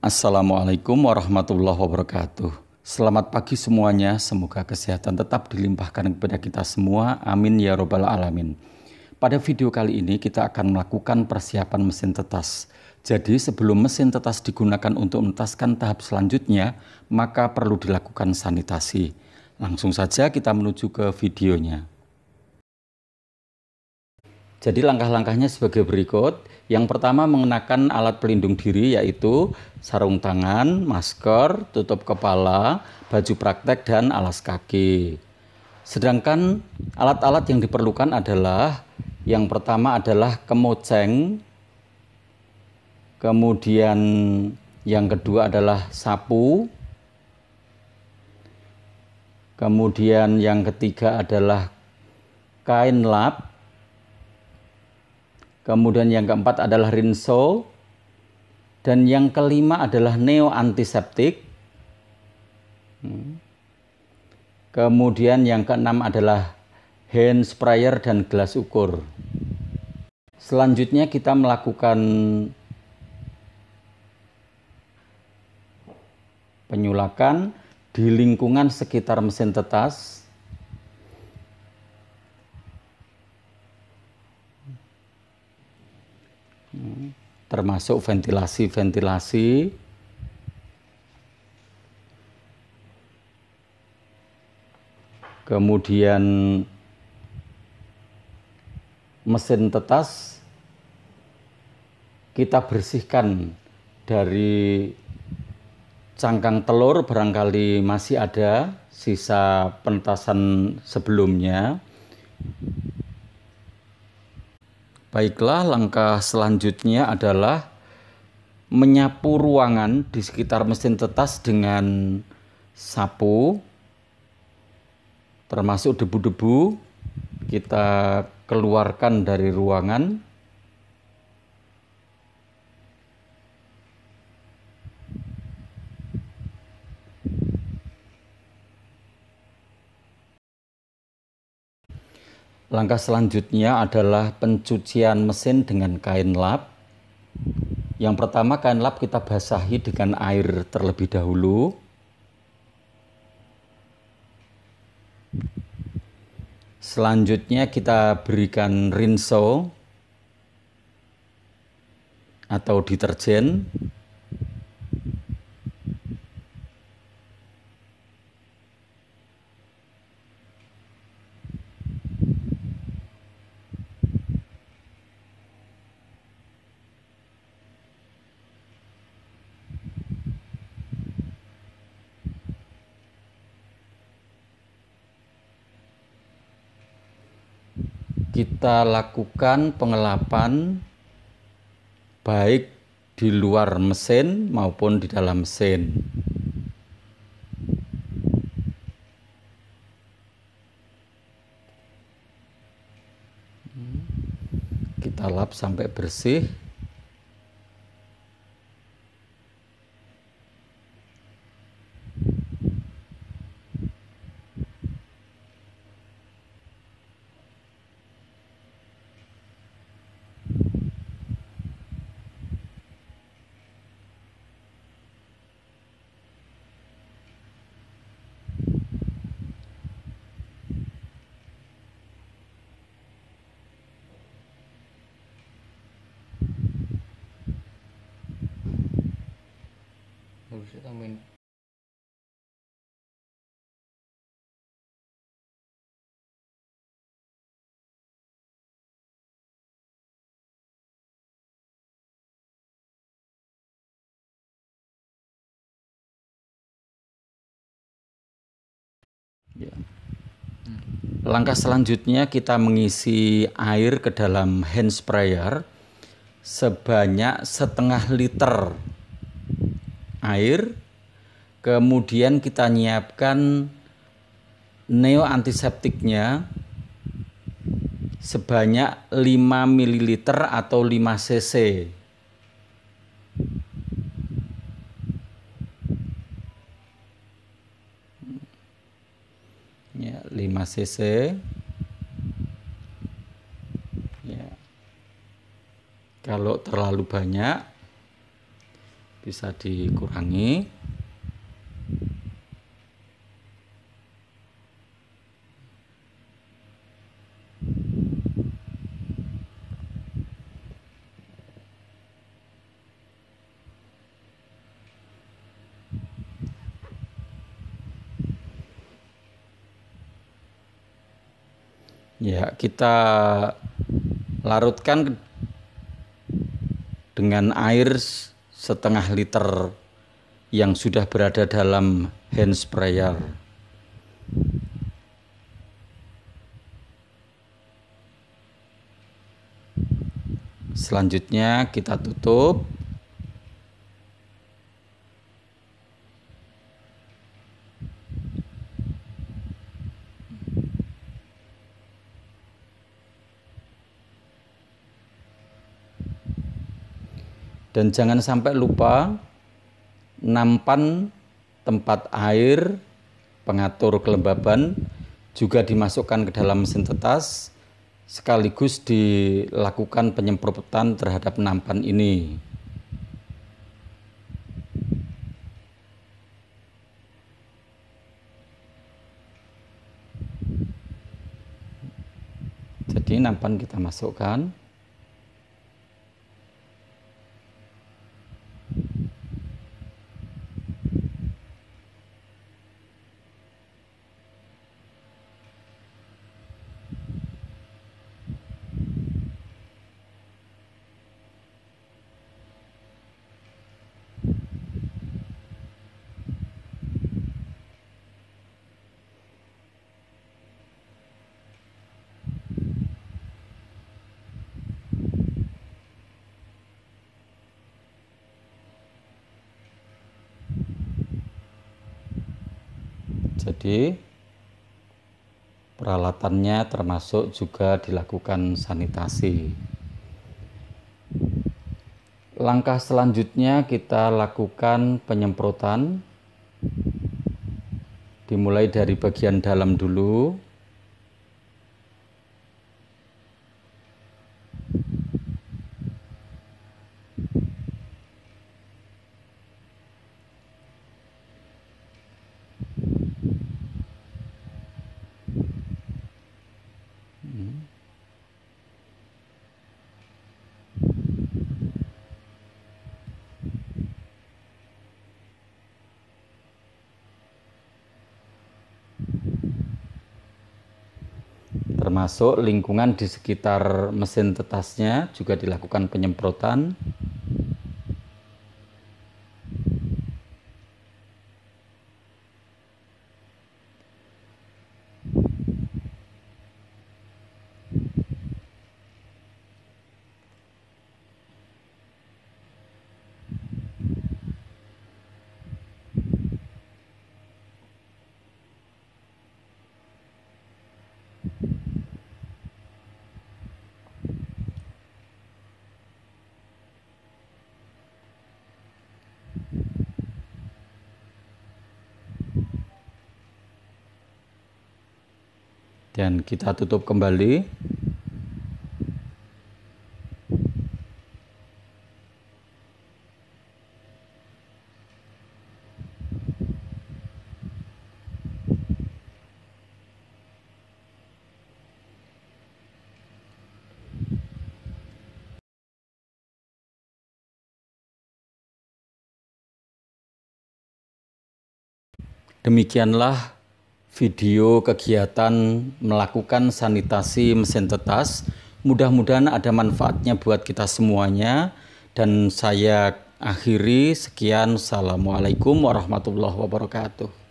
Assalamualaikum warahmatullahi wabarakatuh. Selamat pagi semuanya, semoga kesehatan tetap dilimpahkan kepada kita semua. Amin ya robbal alamin. Pada video kali ini kita akan melakukan persiapan mesin tetas. Jadi sebelum mesin tetas digunakan untuk menetaskan tahap selanjutnya, maka perlu dilakukan sanitasi. Langsung saja kita menuju ke videonya. Jadi langkah-langkahnya sebagai berikut. Yang pertama, mengenakan alat pelindung diri, yaitu sarung tangan, masker, tutup kepala, baju praktek, dan alas kaki. Sedangkan alat-alat yang diperlukan adalah, yang pertama adalah kemoceng, kemudian yang kedua adalah sapu, kemudian yang ketiga adalah kain lap, kemudian yang keempat adalah rinso, dan yang kelima adalah neo antiseptik. Kemudian yang keenam adalah hand sprayer dan gelas ukur. Selanjutnya kita melakukan penyulakan di lingkungan sekitar mesin tetas. Termasuk ventilasi, kemudian mesin tetas kita bersihkan dari cangkang telur, barangkali masih ada sisa penetasan sebelumnya. Baiklah, langkah selanjutnya adalah menyapu ruangan di sekitar mesin tetas dengan sapu, termasuk debu-debu kita keluarkan dari ruangan. Langkah selanjutnya adalah pencucian mesin dengan kain lap. Yang pertama, kain lap kita basahi dengan air terlebih dahulu. Selanjutnya kita berikan rinso atau deterjen. Kita lakukan pengelapan baik di luar mesin maupun di dalam mesin. Kita lap sampai bersih. Langkah selanjutnya kita mengisi air ke dalam hand sprayer sebanyak setengah liter air. Kemudian kita nyiapkan neo antiseptiknya sebanyak 5 ml atau 5 cc. Ya, 5 cc. Ya. Kalau terlalu banyak bisa dikurangi. Ya, kita larutkan dengan air setengah liter yang sudah berada dalam hand sprayer. Selanjutnya kita tutup. Dan jangan sampai lupa nampan tempat air pengatur kelembaban juga dimasukkan ke dalam mesin tetas, sekaligus dilakukan penyemprotan terhadap nampan ini. Jadi nampan kita masukkan. Jadi peralatannya termasuk juga dilakukan sanitasi. Langkah selanjutnya kita lakukan penyemprotan. Dimulai dari bagian dalam dulu. Termasuk lingkungan di sekitar mesin tetasnya juga dilakukan penyemprotan. Dan kita tutup kembali. Demikianlah video kegiatan melakukan sanitasi mesin tetas. Mudah-mudahan ada manfaatnya buat kita semuanya. Dan saya akhiri, sekian. Assalamualaikum warahmatullahi wabarakatuh.